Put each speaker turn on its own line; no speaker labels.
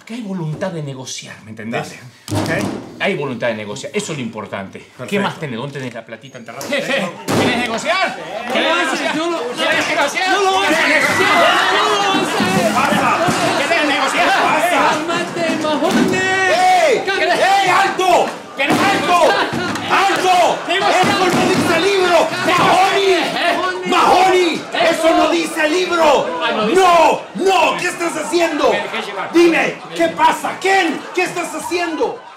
Acá hay voluntad de negociar, ¿me entendés?
Dale. Ok.
Hay voluntad de negociar, eso es lo importante.
Perfecto.
¿Qué más tenés? ¿Dónde tenés la platita enterrada? ¿Querés negociar? ¿Querés negociar? ¿Querés negociar?
¡No lo vas a hacer! ¡No lo vas a hacer!
¡Pasa!
¿Querés negociar?
¡Cálmate, Mahone!
¡Ey! ¡Ey, alto! ¡Alto! ¡Alto! ¡Eso no dice el libro! ¡Mahoney! ¡Mahoney! ¡Eso no dice el libro! ¡No! ¡No! ¿Qué estás haciendo? Dime, ¿qué pasa? ¿Ken? ¿Qué estás haciendo?